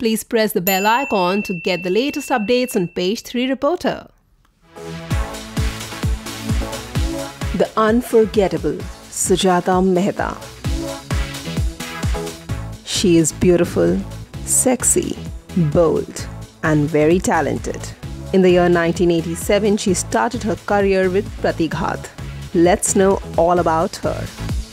please press the bell icon to get the latest updates on Page 3 Reporter. The unforgettable Sujata Mehta. She is beautiful, sexy, bold, and very talented. In the year 1987, she started her career with Pratighaat. Let's know all about her.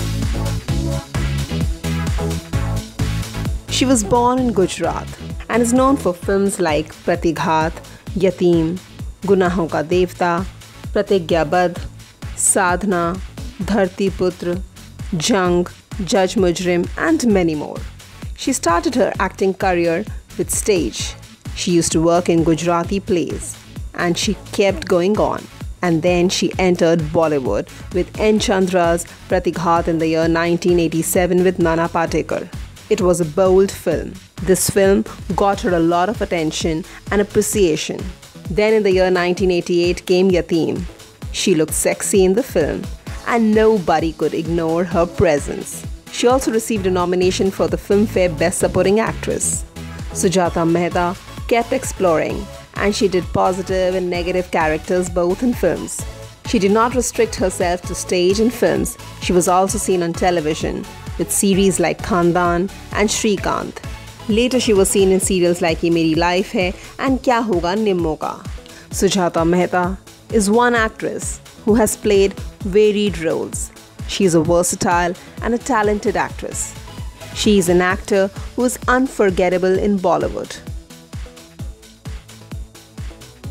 She was born in Gujarat and is known for films like Pratighaat, Yateem, Gunaah ka Devta, Pratighaat, Sadhna, Dharti Putra, Jung, Judge Mujrim, and many more. She started her acting career with stage. She used to work in Gujarati plays and she kept going on. And then she entered Bollywood with N. Chandra's Pratighaat in the year 1987 with Nana Patekar. It was a bold film. This film got her a lot of attention and appreciation. Then in the year 1988 came Yateem. She looked sexy in the film and nobody could ignore her presence. She also received a nomination for the Filmfare Best Supporting Actress. Sujata Mehta kept exploring and she did positive and negative characters both in films. She did not restrict herself to stage and films. She was also seen on television with series like Khandan and Shrikant. Later she was seen in serials like Ye Meri Life Hai and Kya Hoga Nimmo Ka. Sujata Mehta is one actress who has played varied roles. She is a versatile and a talented actress. She is an actor who is unforgettable in Bollywood.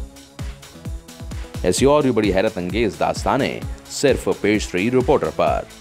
ऐसी और भी बड़ी हैरत अंगेज दास्तानें सिर्फ page 3 reporter पर।